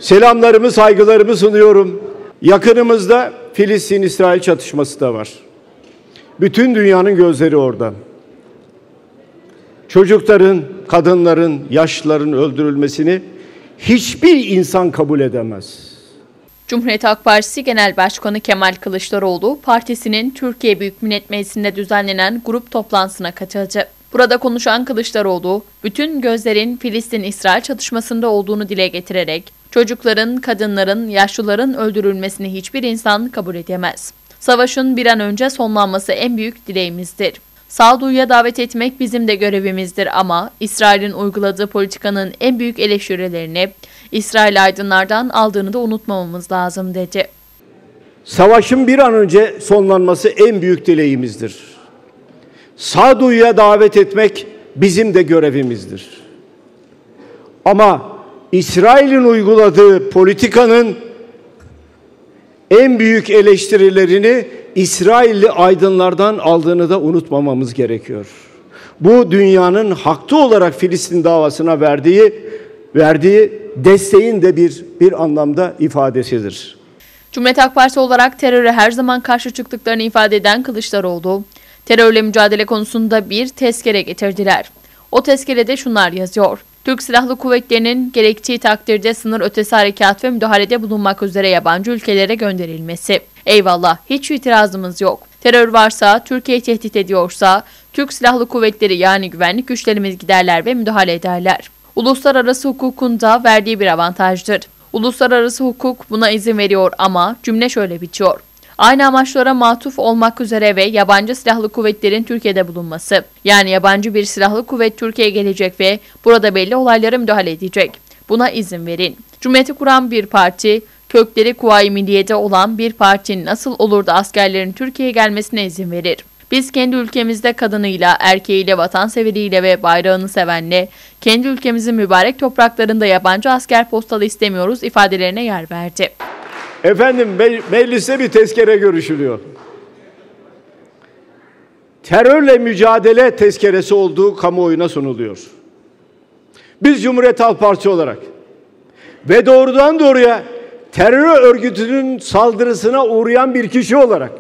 Selamlarımı, saygılarımı sunuyorum. Yakınımızda Filistin-İsrail çatışması da var. Bütün dünyanın gözleri orada. Çocukların, kadınların, yaşlıların öldürülmesini hiçbir insan kabul edemez. Cumhuriyet Halk Partisi Genel Başkanı Kemal Kılıçdaroğlu, partisinin Türkiye Büyük Millet Meclisi'nde düzenlenen grup toplantısına katıldı. Burada konuşan Kılıçdaroğlu, bütün gözlerin Filistin-İsrail çatışmasında olduğunu dile getirerek, çocukların, kadınların, yaşlıların öldürülmesini hiçbir insan kabul edemez. Savaşın bir an önce sonlanması en büyük dileğimizdir. Sağduyuya davet etmek bizim de görevimizdir ama İsrail'in uyguladığı politikanın en büyük eleştirilerini İsrail aydınlardan aldığını da unutmamamız lazım dedi. Savaşın bir an önce sonlanması en büyük dileğimizdir. Sağduyuya davet etmek bizim de görevimizdir. Ama İsrail'in uyguladığı politikanın en büyük eleştirilerini İsrailli aydınlardan aldığını da unutmamamız gerekiyor. Bu dünyanın haklı olarak Filistin davasına verdiği desteğin de bir anlamda ifadesidir. Cumhuriyet Halk Partisi olarak teröre her zaman karşı çıktıklarını ifade eden Kılıçdaroğlu, terörle mücadele konusunda bir tezkere getirdiler. O tezkerede şunlar yazıyor: Türk Silahlı Kuvvetleri'nin gerektiği takdirde sınır ötesi harekat ve müdahalede bulunmak üzere yabancı ülkelere gönderilmesi. Eyvallah, hiç itirazımız yok. Terör varsa, Türkiye'yi tehdit ediyorsa, Türk Silahlı Kuvvetleri yani güvenlik güçlerimiz giderler ve müdahale ederler. Uluslararası hukukun da verdiği bir avantajdır. Uluslararası hukuk buna izin veriyor ama cümle şöyle bitiyor: Aynı amaçlara matuf olmak üzere ve yabancı silahlı kuvvetlerin Türkiye'de bulunması. Yani yabancı bir silahlı kuvvet Türkiye'ye gelecek ve burada belli olaylara müdahale edecek. Buna izin verin. Cumhuriyeti kuran bir parti, kökleri Kuvayi Milliye'de olan bir partinin nasıl olur da askerlerin Türkiye'ye gelmesine izin verir? Biz kendi ülkemizde kadınıyla, erkeğiyle, vatanseverliğiyle ve bayrağını sevenle, kendi ülkemizin mübarek topraklarında yabancı asker postalı istemiyoruz ifadelerine yer verdi. Efendim, mecliste bir tezkere görüşülüyor. Terörle mücadele tezkeresi olduğu kamuoyuna sunuluyor. Biz Cumhuriyet Halk Partisi olarak ve doğrudan doğruya terör örgütünün saldırısına uğrayan bir kişi olarak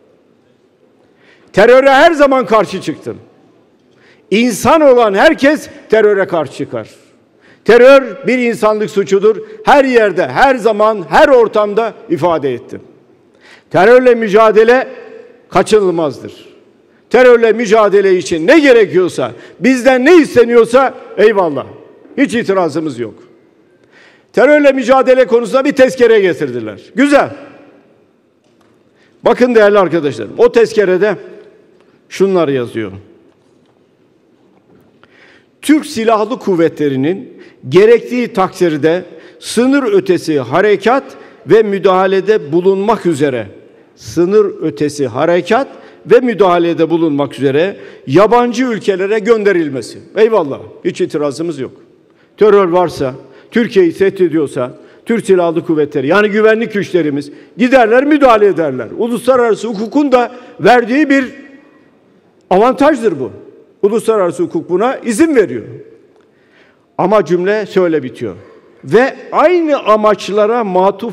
teröre her zaman karşı çıktım. İnsan olan herkes teröre karşı çıkar. Terör bir insanlık suçudur. Her yerde, her zaman, her ortamda ifade ettim. Terörle mücadele kaçınılmazdır. Terörle mücadele için ne gerekiyorsa, bizden ne isteniyorsa eyvallah. Hiç itirazımız yok. Terörle mücadele konusunda bir tezkere getirdiler. Güzel. Bakın değerli arkadaşlarım, o tezkerede şunlar yazıyor: Türk Silahlı Kuvvetleri'nin gerektiği takdirde sınır ötesi harekat ve müdahalede bulunmak üzere yabancı ülkelere gönderilmesi. Eyvallah, hiç itirazımız yok. Terör varsa, Türkiye'yi tehdit ediyorsa, Türk Silahlı Kuvvetleri yani güvenlik güçlerimiz giderler, müdahale ederler. Uluslararası hukukun da verdiği bir avantajdır bu. Uluslararası hukuk buna izin veriyor. Ama cümle şöyle bitiyor: ve aynı amaçlara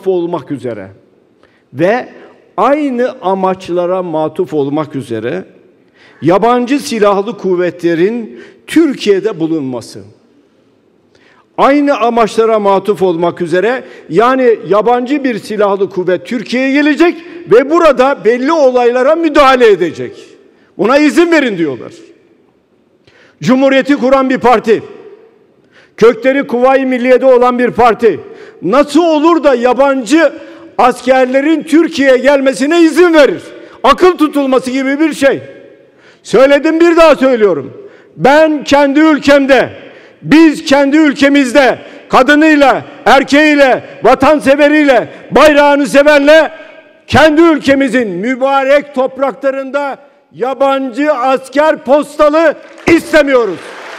matuf olmak üzere yabancı silahlı kuvvetlerin Türkiye'de bulunması. Aynı amaçlara matuf olmak üzere, yani yabancı bir silahlı kuvvet Türkiye'ye gelecek ve burada belli olaylara müdahale edecek. Buna izin verin diyorlar. Cumhuriyeti kuran bir parti, kökleri Kuvayi Milliye'de olan bir parti nasıl olur da yabancı askerlerin Türkiye'ye gelmesine izin verir? Akıl tutulması gibi bir şey. Söyledim, bir daha söylüyorum. Ben kendi ülkemde, biz kendi ülkemizde kadınıyla, erkeğiyle, vatanseveriyle, bayrağını sevenle kendi ülkemizin mübarek topraklarında yabancı asker postalı istemiyoruz.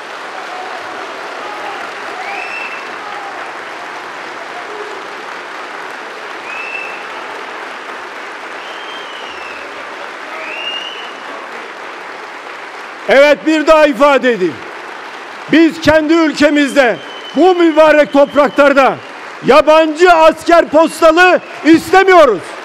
Evet, bir daha ifade edeyim. Biz kendi ülkemizde, bu mübarek topraklarda Yabancı asker postalı istemiyoruz.